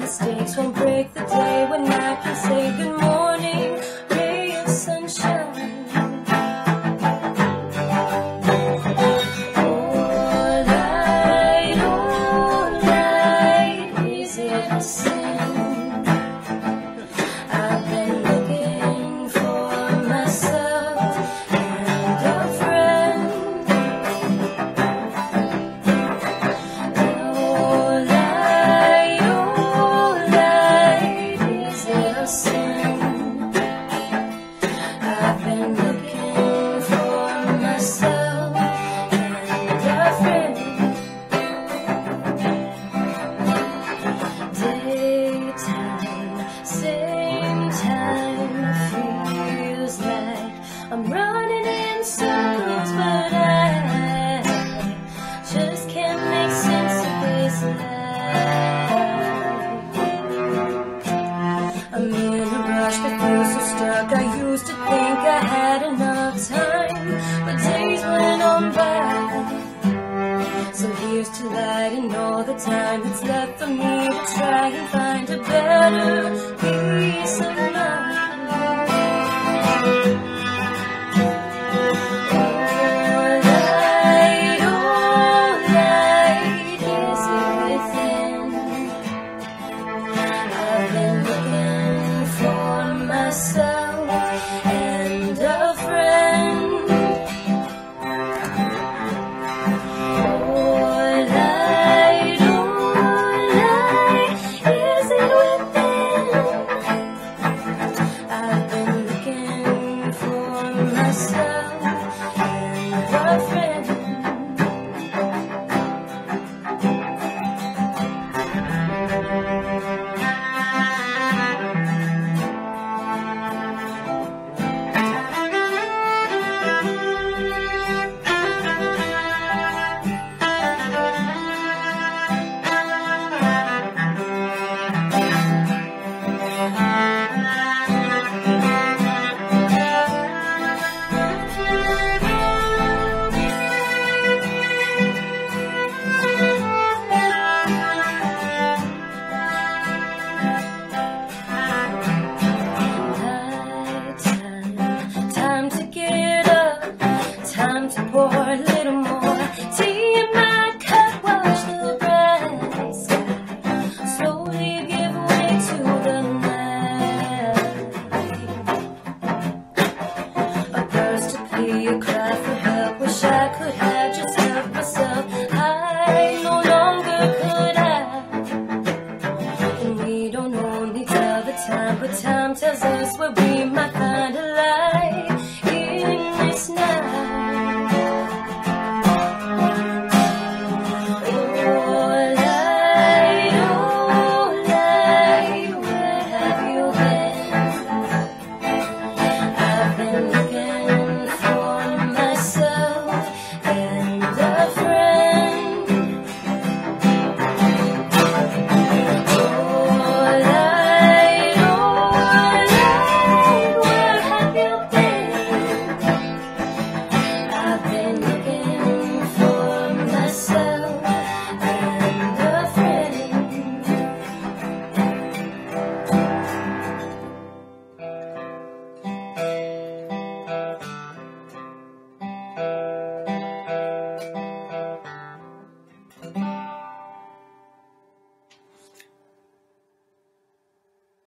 mistakes won't break the day when I can say good morning, ray of sunshine. Oh light, is it a sin? I've been looking for myself and a friend. Oh light, is it a sin? I've been looking for myself and a friend. Daytime, same time, feels like I'm running in circles, but I just can't make sense of this life. I'm in a rush but feel so stuck. I used to think I had enough time, but days went on by. So here's to lighting all the time that's left for me to try and find a better peace of mind.